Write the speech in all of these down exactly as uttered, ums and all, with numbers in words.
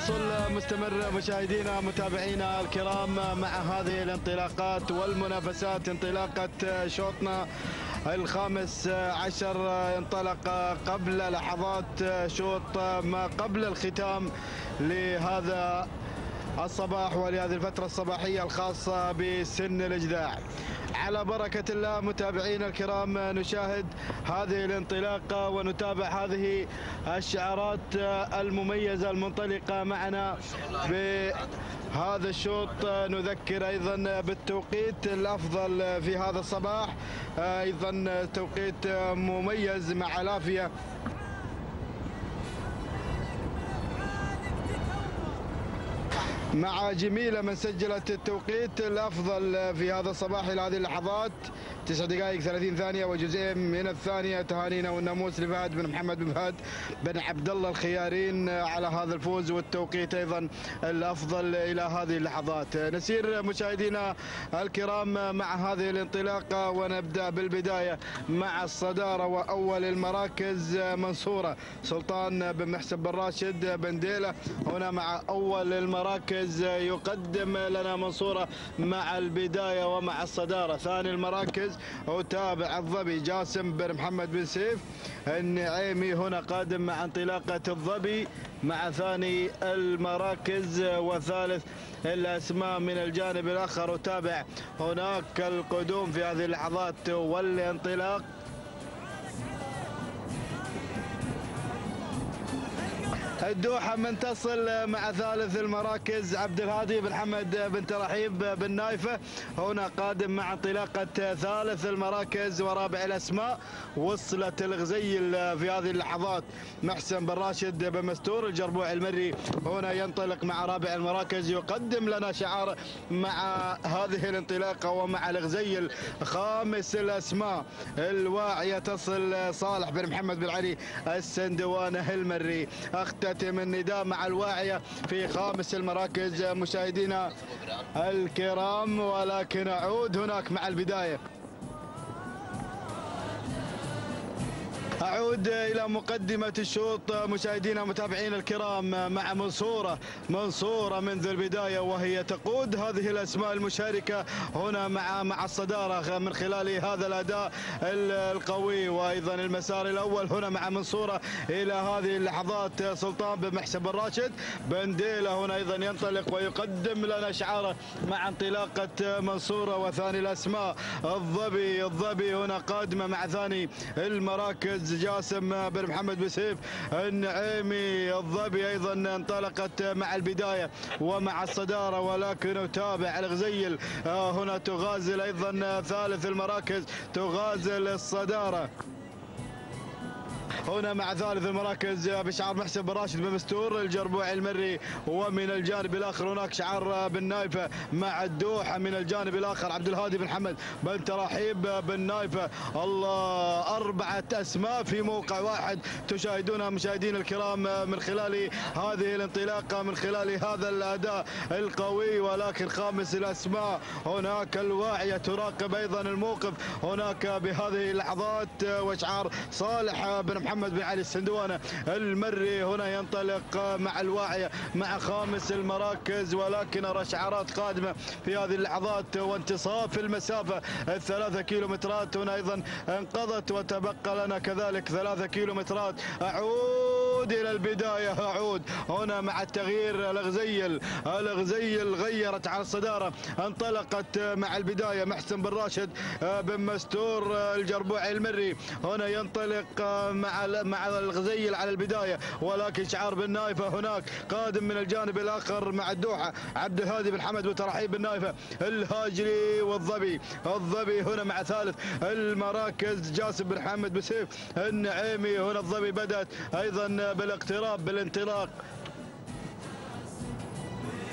التواصل مستمر مشاهدينا متابعينا الكرام مع هذه الانطلاقات والمنافسات. انطلاقة شوطنا الخامس عشر انطلق قبل لحظات شوط ما قبل الختام لهذا الصباح ولهذه الفترة الصباحية الخاصة بسن الإجداع. على بركة الله متابعينا الكرام نشاهد هذه الانطلاقة ونتابع هذه الشعارات المميزة المنطلقة معنا بهذا الشوط. نذكر أيضا بالتوقيت الأفضل في هذا الصباح، أيضا توقيت مميز مع لافية مع جميلة من سجلت التوقيت الأفضل في هذا الصباح إلى هذه اللحظات، تسع دقائق ثلاثين ثانية وجزئين من الثانية. تهانينا والناموس لفهد بن محمد بن فهد بن عبد الله الخيارين على هذا الفوز والتوقيت أيضا الأفضل إلى هذه اللحظات. نسير مشاهدينا الكرام مع هذه الانطلاقة ونبدأ بالبداية مع الصدارة وأول المراكز منصورة سلطان بن محسن بن راشد بن ديلة. هنا مع أول المراكز يقدم لنا منصورة مع البداية ومع الصدارة. ثاني المراكز وتابع الظبي جاسم بن محمد بن سيف النعيمي هنا قادم مع انطلاقة الظبي مع ثاني المراكز. وثالث الأسماء من الجانب الآخر وتابع هناك القدوم في هذه اللحظات والانطلاق. الدوحة من تصل مع ثالث المراكز عبد الهادي بن حمد بن ترحيب بن نايفة هنا قادم مع انطلاقة ثالث المراكز. ورابع الأسماء وصلت الغزيل في هذه اللحظات محسن بن راشد بن مستور الجربوع المري هنا ينطلق مع رابع المراكز يقدم لنا شعار مع هذه الانطلاقة ومع الغزيل. خامس الأسماء الواعية تصل صالح بن محمد بن علي السندوانة المري. اختتم النداء مع الواعية في خامس المراكز مشاهدينا الكرام. ولكن أعود هناك مع البداية، أعود إلى مقدمة الشوط مشاهدينا متابعينا الكرام مع منصورة. منصورة منذ البداية وهي تقود هذه الأسماء المشاركة هنا مع مع الصدارة من خلال هذا الأداء القوي وأيضا المسار الأول هنا مع منصورة إلى هذه اللحظات. سلطان بن محسن بن راشد بن ديلة هنا أيضا ينطلق ويقدم لنا شعاره مع انطلاقة منصورة. وثاني الأسماء الظبي. الظبي هنا قادمة مع ثاني المراكز جاسم بن محمد بن سيف النعيمي. الظبي ايضا انطلقت مع البدايه ومع الصداره ولكن نتابع الغزيل هنا تغازل ايضا ثالث المراكز تغازل الصداره هنا مع ثالث المراكز بشعار محسن بن راشد بن مستور الجربوع المري. ومن الجانب الاخر هناك شعار بن نايفه مع الدوحه. من الجانب الاخر عبد الهادي بن حمد بن تراحيب بن نايفه. الله، اربعه اسماء في موقع واحد تشاهدونها مشاهدينا الكرام من خلال هذه الانطلاقه من خلال هذا الاداء القوي. ولكن خامس الاسماء هناك الواعيه تراقب ايضا الموقف هناك بهذه اللحظات. وشعار صالح بن محمد بن علي السندوانة المري هنا ينطلق مع الواعية مع خامس المراكز. ولكن أرى شعارات قادمة في هذه اللحظات وانتصاف المسافة الثلاثة كيلومترات هنا أيضا انقضت وتبقى لنا كذلك ثلاثة كيلومترات. أعود إلى البداية، أعود هنا مع التغيير. الغزيل الغزيل غيرت على الصدارة انطلقت مع البداية محسن بن راشد بن مستور الجربوع المري هنا ينطلق مع مع الغزيل على البدايه. ولكن شعار بن نايفه هناك قادم من الجانب الاخر مع الدوحه عبد الهادي بن حمد وترحيب بن نايفه الهاجري. والظبي الظبي هنا مع ثالث المراكز جاسم بن محمد بن سيف النعيمي. هنا الظبي بدات ايضا بالاقتراب بالانطلاق.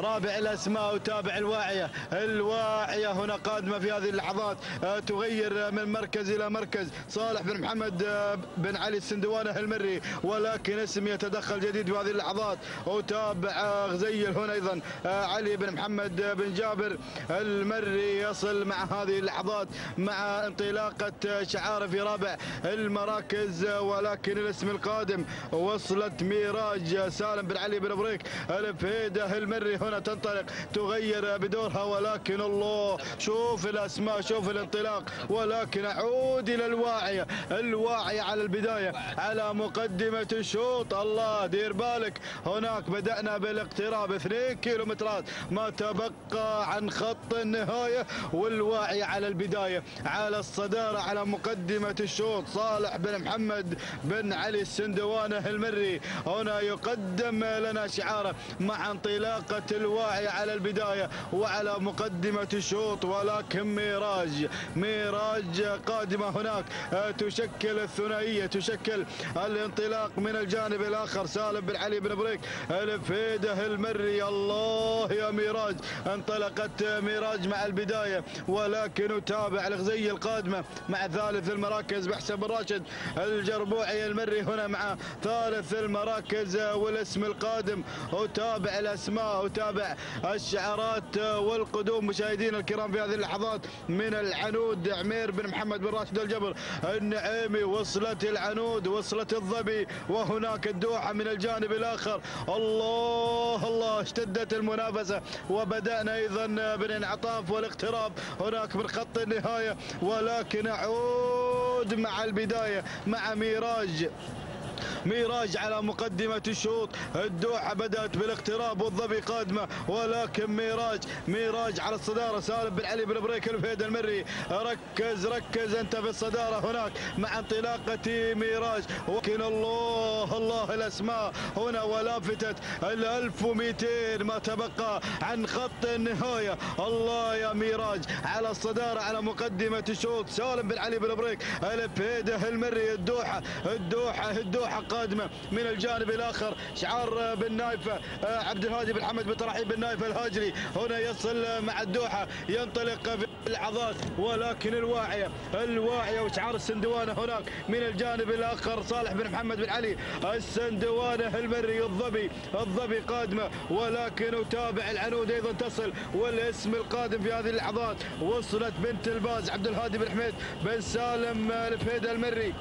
رابع الاسماء وتابع الواعيه. الواعيه هنا قادمه في هذه اللحظات تغير من مركز الى مركز. صالح بن محمد بن علي السندوانه المري، ولكن اسم يتدخل جديد في هذه اللحظات. وتابع غزيل هنا ايضا علي بن محمد بن جابر المري يصل مع هذه اللحظات مع انطلاقه شعاره في رابع المراكز، ولكن الاسم القادم وصلت ميراج سالم بن علي بن بريك الفهيده المري هنا تنطلق تغير بدورها، ولكن الله شوف الاسماء شوف الانطلاق. ولكن اعود الى الواعيه، الواعيه على البدايه على مقدمه الشوط. الله دير بالك هناك بدانا بالاقتراب اثنين كيلومترات ما تبقى عن خط النهايه، والواعيه على البدايه على الصداره على مقدمه الشوط. صالح بن محمد بن علي السندوانه المري هنا يقدم لنا شعاره مع انطلاقه الواعيه على البدايه وعلى مقدمه الشوط، ولكن ميراج ميراج قادمه هناك تشكل الثنائيه، تشكل الانطلاق من الجانب الاخر. سالم بن علي بن بريك الفهيده المري، الله يا ميراج انطلقت ميراج مع البدايه، ولكن نتابع الغزيه القادمه مع ثالث المراكز بحسن بن راشد الجربوعي المري هنا مع ثالث المراكز والاسم القادم. وتابع الاسماء وتابع الشعارات والقدوم مشاهدينا الكرام في هذه اللحظات من العنود عمير بن محمد بن راشد الجبر النعيمي. وصلت العنود وصلت الظبي، وهناك الدوحه من الجانب الاخر. الله الله اشتدت المنافسه وبدانا ايضا بالانعطاف والاقتراب هناك من خط النهايه، ولكن اعود مع البدايه مع ميراج ميراج على مقدمة الشوط. الدوحة بدأت بالاقتراب والظبي قادمة، ولكن ميراج ميراج على الصدارة. سالم بن علي بن بريك الفهيد المري ركز ركز أنت في الصدارة هناك مع انطلاقة ميراج، ولكن الله الله الأسماء هنا ولافتت ال ألف ومئتين ما تبقى عن خط النهاية. الله يا ميراج على الصدارة على مقدمة الشوط. سالم بن علي بن بريك الفهيد المري. الدوحة الدوحة الدوحة قادمه من الجانب الاخر. شعار بن نايفه عبد الهادي بن حمد بن ترحيب بن نايفه الهاجري هنا يصل مع الدوحه ينطلق في اللحظات، ولكن الواعيه الواعيه وشعار السندوانه هناك من الجانب الاخر. صالح بن محمد بن علي السندوانه المري. الظبي الظبي قادمه، ولكن وتابع العنود ايضا تصل، والاسم القادم في هذه اللحظات وصلت بنت الباز عبد الهادي بن حميد بن سالم الفهيده المري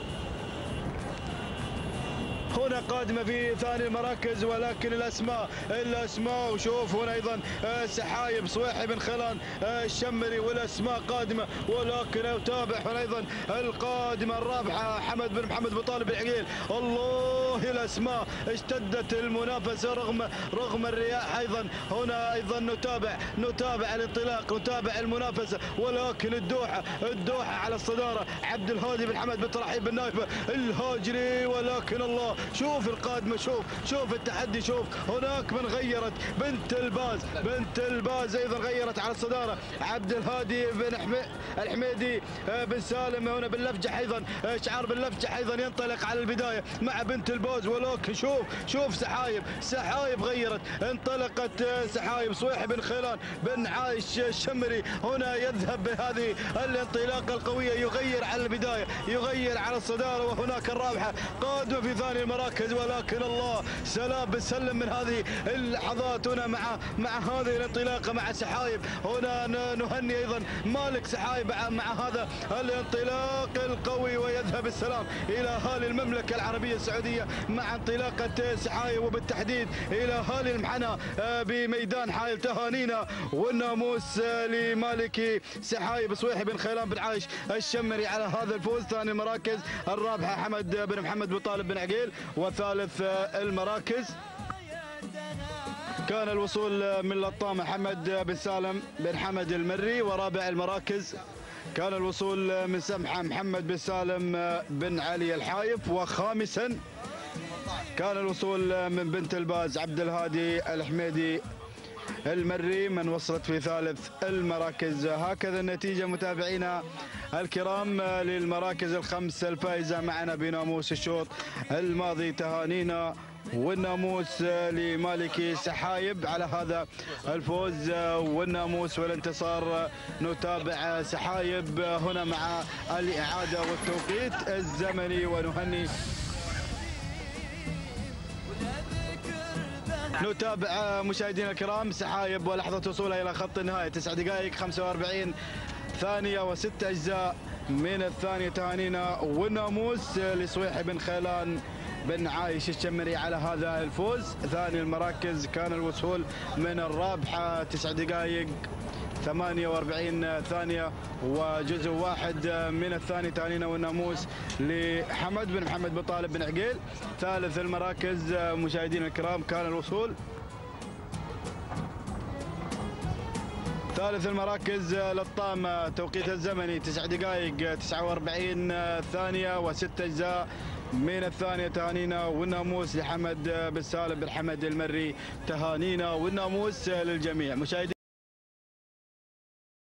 هنا قادمه في ثاني المراكز، ولكن الاسماء الاسماء وشوف هنا ايضا سحايب صويحي بن خلان الشمري والاسماء قادمه، ولكن يتابع هنا ايضا القادمه الرابحه حمد بن محمد بن طالب العقيل. الله الاسماء اشتدت المنافسه رغم رغم الرياح. ايضا هنا ايضا نتابع نتابع الانطلاق نتابع المنافسه، ولكن الدوحه الدوحه على الصداره. عبد الهادي بن حمد بن ترحيب بن نايفه الهاجري، ولكن الله شوف القادمه شوف شوف التحدي. شوف هناك من غيرت بنت الباز بنت الباز ايضا غيرت على الصداره. عبد الهادي بن الحميدي بن سالم هنا باللفجح ايضا شعار باللفجح ايضا ينطلق على البدايه مع بنت الباز، ولكن شوف شوف سحايب سحايب غيرت انطلقت سحايب صويحي بن خيلان بن عايش الشمري هنا يذهب بهذه الانطلاقه القويه يغير على البدايه يغير على الصداره، وهناك الرابحه قادمه في ثاني المراكز. ولكن الله سلام بنسلم من هذه اللحظات هنا مع مع هذه الانطلاقه مع سحايب. هنا نهني ايضا مالك سحايب مع هذا الانطلاق القوي، ويذهب السلام الى اهالي المملكه العربيه السعوديه مع انطلاقه سحايب، وبالتحديد الى اهالي المحنى بميدان حائل. تهانينا والناموس لمالك سحايب صويحي بن خيلان بن عايش الشمري على هذا الفوز. ثاني المراكز الرابحه حمد بن محمد بن طالب بن عقيل، وثالث المراكز كان الوصول من لطام محمد بن سالم بن حمد المري، ورابع المراكز كان الوصول من سمحة محمد بن سالم بن علي الحايف، وخامسا كان الوصول من بنت الباز عبد الهادي الحميدي المري من وصلت في ثالث المراكز. هكذا النتيجة متابعينا الكرام للمراكز الخمس الفائزة معنا بناموس الشوط الماضي. تهانينا والناموس لمالكي سحايب على هذا الفوز والناموس والانتصار. نتابع سحايب هنا مع الإعادة والتوقيت الزمني ونهني. نتابع مشاهدينا الكرام سحايب ولحظة وصولها إلى خط النهاية، تسع دقائق خمسة وأربعين ثانية وست أجزاء من الثانية. تهانينا والناموس لصويحي بن خيلان بن عايش الشمري على هذا الفوز. ثاني المراكز كان الوصول من الرابحة، تسع دقائق ثمانية وأربعين ثانية وجزء واحد من الثاني. تهانينا والناموس لحمد بن محمد بن طالب بن عقيل. ثالث المراكز مشاهدينا الكرام كان الوصول ثالث المراكز للطامة، توقيت الزمني تسع دقائق تسعة وأربعين ثانية وست أجزاء من الثانية. تهانينا والناموس لحمد بن سالم بن حمد المري. تهانينا والناموس للجميع. مشاهدينا